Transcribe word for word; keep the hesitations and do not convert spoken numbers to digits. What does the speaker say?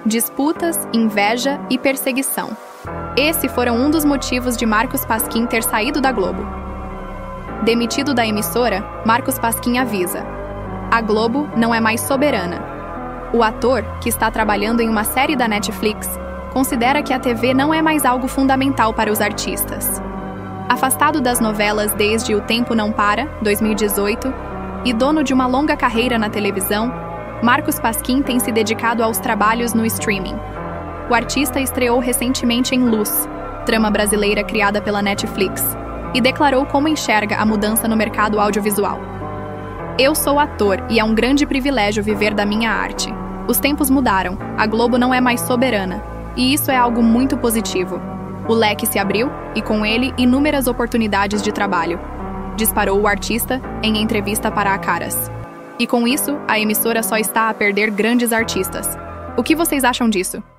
disputas, inveja e perseguição. Esses foram um dos motivos de Marcos Pasquim ter saído da Globo. Demitido da emissora, Marcos Pasquim avisa: a Globo não é mais soberana. O ator, que está trabalhando em uma série da Netflix, considera que a T V não é mais algo fundamental para os artistas. Afastado das novelas desde O Tempo Não Para, dois mil e dezoito, e dono de uma longa carreira na televisão, Marcos Pasquim tem se dedicado aos trabalhos no streaming. O artista estreou recentemente em Luz, trama brasileira criada pela Netflix, e declarou como enxerga a mudança no mercado audiovisual. Eu sou ator e é um grande privilégio viver da minha arte. Os tempos mudaram, a Globo não é mais soberana, e isso é algo muito positivo. O leque se abriu e, com ele, inúmeras oportunidades de trabalho, disparou o artista em entrevista para a Caras. E com isso, a emissora só está a perder grandes artistas. O que vocês acham disso?